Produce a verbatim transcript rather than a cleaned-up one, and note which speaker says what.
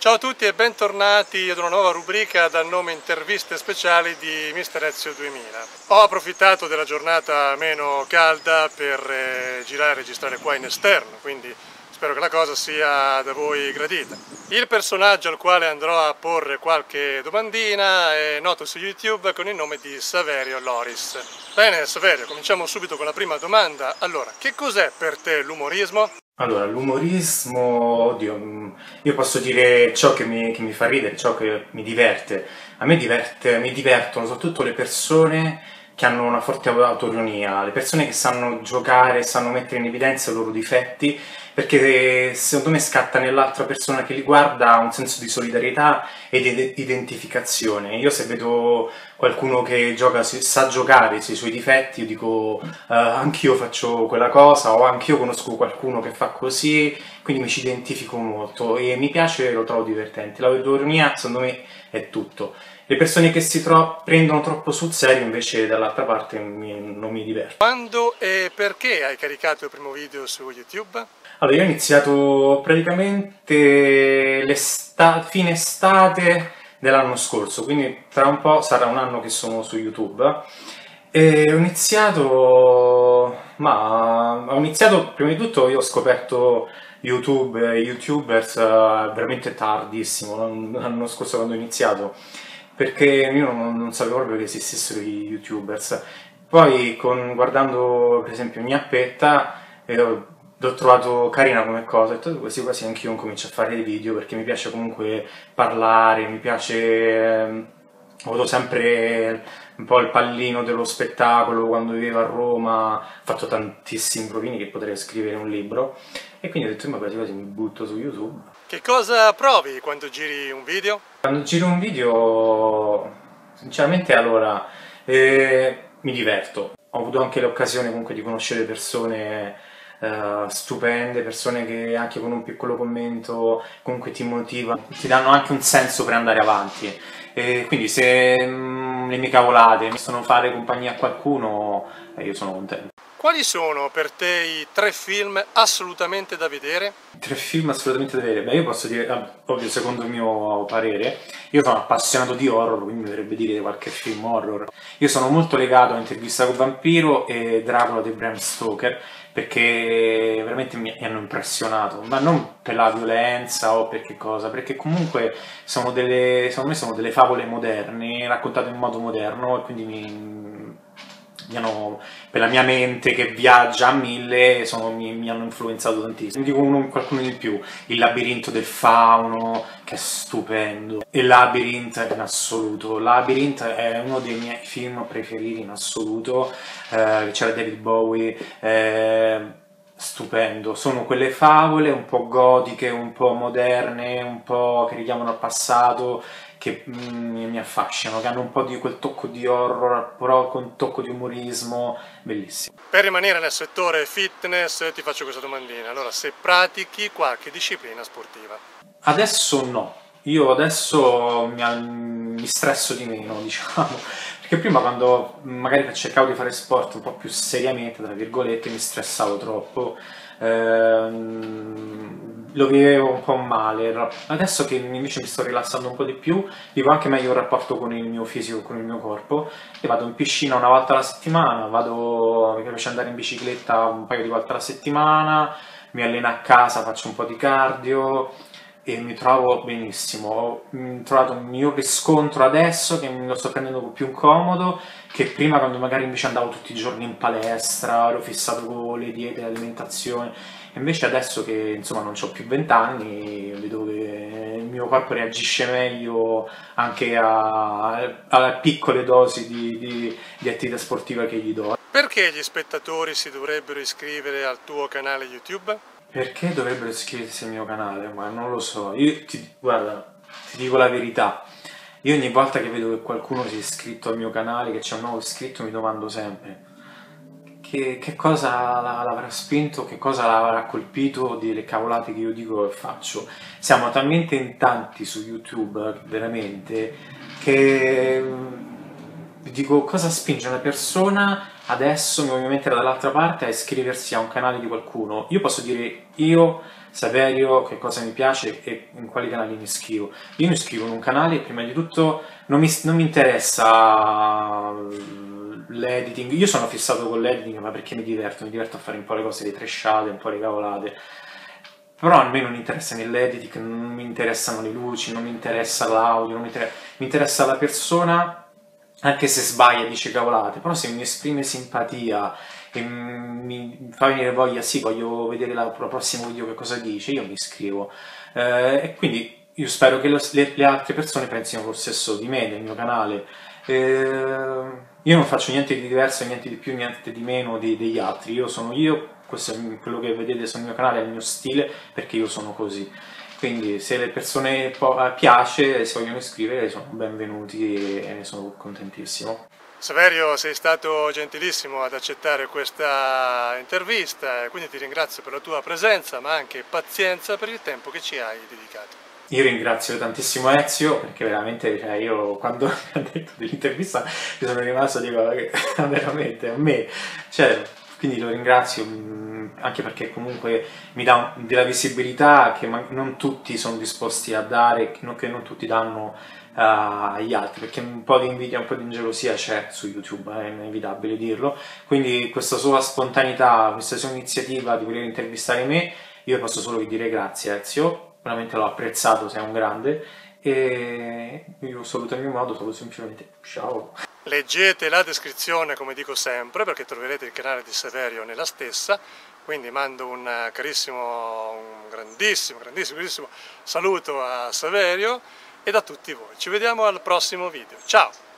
Speaker 1: Ciao a tutti e bentornati ad una nuova rubrica dal nome Interviste speciali di Mister Ezio duemila. Ho approfittato della giornata meno calda per eh, girare e registrare qua in esterno, quindi spero che la cosa sia da voi gradita. Il personaggio al quale andrò a porre qualche domandina è noto su YouTube con il nome di Saverio Loris. Bene Saverio, cominciamo subito con la prima domanda. Allora, che cos'è per te l'umorismo?
Speaker 2: Allora, l'umorismo, oddio, io posso dire ciò che mi, che mi fa ridere, ciò che mi diverte. A me diverte, mi divertono soprattutto le persone che hanno una forte autoironia, le persone che sanno giocare, sanno mettere in evidenza i loro difetti, perché secondo me scatta nell'altra persona che li guarda un senso di solidarietà e di identificazione. Io se vedo qualcuno che gioca, sa giocare sui suoi difetti, io dico uh, anch'io faccio quella cosa o anch'io conosco qualcuno che fa così, quindi mi ci identifico molto e mi piace e lo trovo divertente. L'autoironia secondo me è tutto. Le persone che si tro prendono troppo sul serio invece dall'altra parte mi, non mi divertono.
Speaker 1: Quando e perché hai caricato il primo video su YouTube?
Speaker 2: Allora, io ho iniziato praticamente fine estate dell'anno scorso, quindi tra un po' sarà un anno che sono su YouTube. E ho iniziato, ma ho iniziato prima di tutto, io ho scoperto YouTube e YouTubers veramente tardissimo, l'anno scorso quando ho iniziato, perché io non, non sapevo proprio che esistessero i YouTubers. Poi con, guardando per esempio Gnappetta, eh, l'ho trovato carina come cosa, ho detto quasi quasi anch'io comincio a fare dei video perché mi piace comunque parlare, mi piace, eh, ho avuto sempre un po' il pallino dello spettacolo quando vivevo a Roma, ho fatto tantissimi provini che potrei scrivere un libro e quindi ho detto ma quasi quasi mi butto su YouTube.
Speaker 1: Che cosa provi quando giri un video?
Speaker 2: Quando giro un video, sinceramente allora, eh, mi diverto, ho avuto anche l'occasione comunque di conoscere persone Uh, stupende, persone che anche con un piccolo commento comunque ti motivano, ti danno anche un senso per andare avanti e quindi se mm, le mie cavolate mi possono fare compagnia a qualcuno eh, io sono contento.
Speaker 1: Quali sono per te i tre film assolutamente da vedere?
Speaker 2: Tre film assolutamente da vedere? Beh, io posso dire, ovvio, secondo il mio parere, io sono appassionato di horror, quindi mi dovrebbe dire qualche film horror. Io sono molto legato a Intervista col vampiro e Dracula di Bram Stoker, perché veramente mi hanno impressionato, ma non per la violenza o per che cosa, perché comunque sono delle, secondo me sono delle favole moderne, raccontate in modo moderno e quindi mi... Hanno, per la mia mente che viaggia a mille sono, mi, mi hanno influenzato tantissimo. Dico uno, qualcuno di più, Il labirinto del fauno, che è stupendo, e Labyrinth in assoluto. Labyrinth è uno dei miei film preferiti in assoluto, eh, c'era David Bowie, eh, stupendo. Sono quelle favole un po' gotiche, un po' moderne, un po' che richiamano al passato, che mm, mi affascinano, che hanno un po' di quel tocco di horror, però con un tocco di umorismo, bellissimo.
Speaker 1: Per rimanere nel settore fitness ti faccio questa domandina, allora se pratichi qualche disciplina sportiva?
Speaker 2: Adesso no, io adesso mi, mi stresso di meno, diciamo, perché prima quando magari cercavo di fare sport un po' più seriamente, tra virgolette, mi stressavo troppo, ehm, lo vivevo un po' male. Adesso che invece mi sto rilassando un po' di più, vivo anche meglio il rapporto con il mio fisico, con il mio corpo, e vado in piscina una volta alla settimana, vado, mi piace andare in bicicletta un paio di volte alla settimana, mi alleno a casa, faccio un po' di cardio e mi trovo benissimo. Ho trovato un miglior riscontro adesso che me lo sto prendendo più comodo che prima, quando magari invece andavo tutti i giorni in palestra, ero fissato con le diete e l'alimentazione. Invece adesso che insomma non ho più vent'anni, vedo che il mio corpo reagisce meglio anche a, a piccole dosi di, di, di attività sportiva che gli do.
Speaker 1: Perché gli spettatori si dovrebbero iscrivere al tuo canale YouTube?
Speaker 2: Perché dovrebbero iscriversi al mio canale? Ma non lo so. Io ti, guarda, ti dico la verità. Io ogni volta che vedo che qualcuno si è iscritto al mio canale, che c'è un nuovo iscritto, mi domando sempre che, che cosa l'avrà spinto, che cosa l'avrà colpito delle cavolate che io dico e faccio. Siamo talmente in tanti su YouTube, veramente, che dico cosa spinge una persona adesso, mi voglio mettere dall'altra parte a iscriversi a un canale di qualcuno. Io posso dire io, Saverio, che cosa mi piace e in quali canali mi iscrivo. Io mi iscrivo in un canale, prima di tutto non mi, non mi interessa l'editing, io sono fissato con l'editing ma perché mi diverto, mi diverto a fare un po' le cose, le trashate, un po' le cavolate. Però a me non interessa né l'editing, non mi interessano le luci, non mi interessa l'audio, non mi, inter... mi interessa la persona, anche se sbaglia, dice cavolate, però se mi esprime simpatia e mi fa venire voglia, sì, voglio vedere la, la prossimo video che cosa dice, io mi iscrivo. Eh, e quindi io spero che lo, le, le altre persone pensino lo stesso di me, del mio canale. Eh, io non faccio niente di diverso, niente di più, niente di meno di, degli altri, io sono io. Questo è quello che vedete sul mio canale, è il mio stile, perché io sono così. Quindi se le persone piace, si vogliono iscrivere, sono benvenuti e ne sono contentissimo.
Speaker 1: Saverio, sei stato gentilissimo ad accettare questa intervista, quindi ti ringrazio per la tua presenza, ma anche pazienza per il tempo che ci hai dedicato.
Speaker 2: Io ringrazio tantissimo Ezio, perché veramente, cioè, io quando mi ha detto dell'intervista mi sono rimasto, dico, veramente, a me, cioè, quindi lo ringrazio anche perché comunque mi dà della visibilità che non tutti sono disposti a dare, che non, che non tutti danno uh, agli altri, perché un po' di invidia, un po' di ingelosia c'è su YouTube, è inevitabile dirlo, quindi questa sua spontaneità, questa sua iniziativa di voler intervistare me, io posso solo dire grazie Ezio, veramente l'ho apprezzato, sei un grande, e io saluto in mio modo, saluto semplicemente ciao.
Speaker 1: Leggete la descrizione, come dico sempre, perché troverete il canale di Saverio nella stessa, quindi mando un carissimo, un grandissimo, grandissimo, grandissimo saluto a Saverio e a tutti voi. Ci vediamo al prossimo video. Ciao!